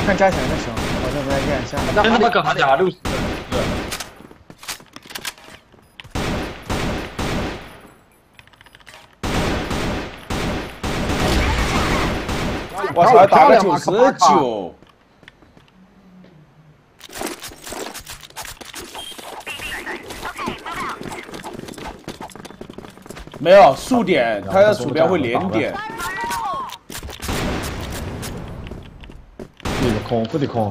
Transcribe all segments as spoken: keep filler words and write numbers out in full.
看加钱就行，我这边验一下。 真他妈干啥加六十？ 我操，打了九十九。 没有数点，它的鼠标会连点。 那个空，不得空。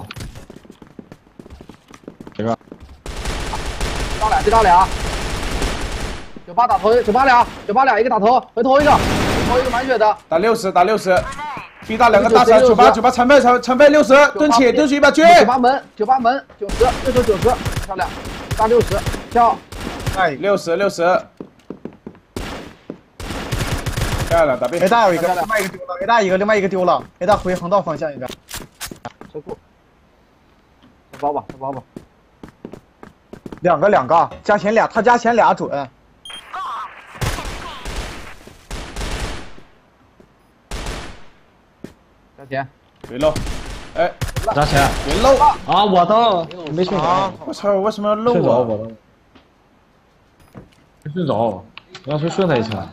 这个。 打俩，就打俩。九八打头，九八俩，九八俩一个打头，回头一个，回头一个满血的。 打六十，打六十。B 打两个大闪，九八九八残废残残废六十，蹲起蹲起一把狙。 九八门，九八门，九十，右手九十，漂亮。打六十，跳。 哎，六十六十。 漂亮，打 B。 A 大有一个，另外一个丢了。A 大一个，另外一个丢了。A 大回横道方向一个。 收库。收包吧，收包吧。 两个两个，加前俩，他加前俩准。 加钱。 回漏。哎， 加钱。 回漏。 啊，我的没顺着。 我操，为什么要漏啊？ 顺着我的。没顺着，我要去顺他一下。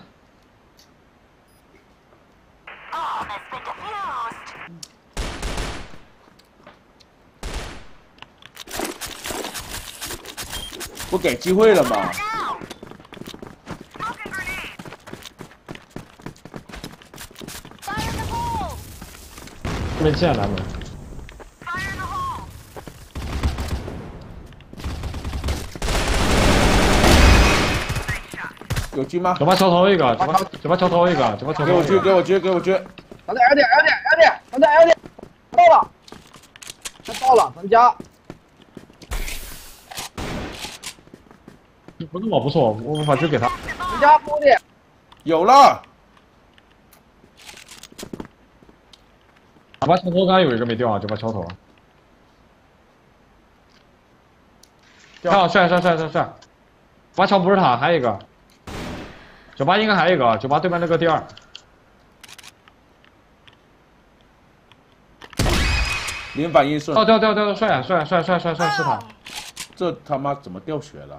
不给机会了吗？ 没见咱们。 有狙吗？ 九八桥头一个，九八九八桥头一个，九八桥头。 给我狙，给我狙，给我狙。 咱在 L 点 ，L 点 ，L 点，咱在 L 点，到了，他到了，咱家。 不是我，不是我，我无法去给他。 人家玻璃有了。 九八桥头刚刚有一个没掉啊，九八桥头。跳，帅帅帅帅帅！九八桥不是他，还有一个。九八应该还有一个，九八对面那个第二。 零反应顺。 掉掉掉掉帅帅帅帅帅帅是他。 这他妈怎么掉血了？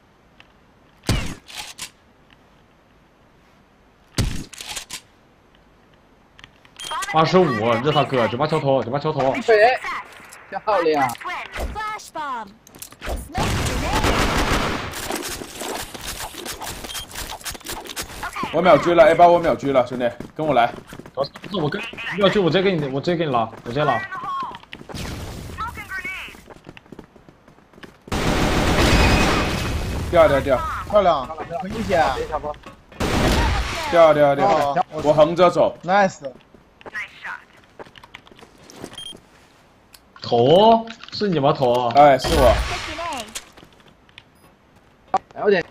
八十五，这他哥，九八桥头，九八桥头。 水，漂亮。 我秒狙了 ，A 八我秒狙了，兄弟，跟我来。 不是我跟要狙，我直接给你，我直接给你拉，我直接拉。 掉掉掉， 漂亮，很一姐。 掉掉掉，我横着走 ，nice。 头是你吗？头？ 哎，是我。 L 点。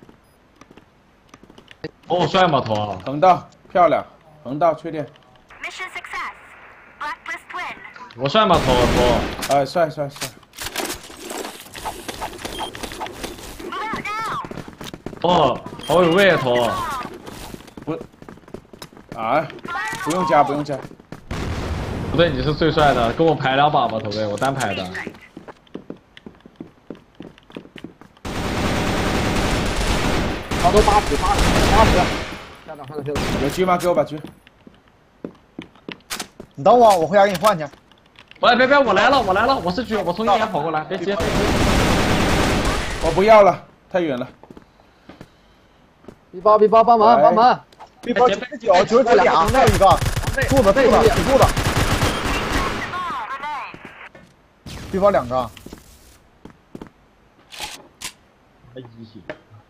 哦，帅吗？头？ 横道漂亮，横道确定。 我帅吗？头头？ 哎，帅帅帅。 哦，好有味啊，头。 不，啊，不用加，不用加。 不对，你是最帅的，跟我排两把吧，头队，我单排的。 好多八十，八十，八十。下场换个秀。 有狙吗？给我把狙。 你等我，我回家给你换去。 喂，别别，我来了，我来了，我是狙，我从一边跑过来，别急。 我不要了，太远了。 B 包 B 包帮忙帮忙。 B 包九十九，九十九俩，再一个。柱子柱子死柱子。B 包两个。 没机器。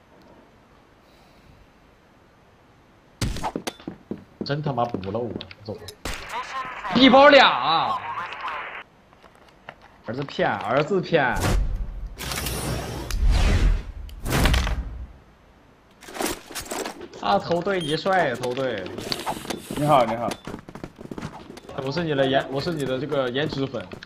真他妈不漏啊！走。B 包俩。儿子骗，儿子骗。啊，头队你帅，头队。 你好，你好。 我是你的颜，我是你的这个颜值粉。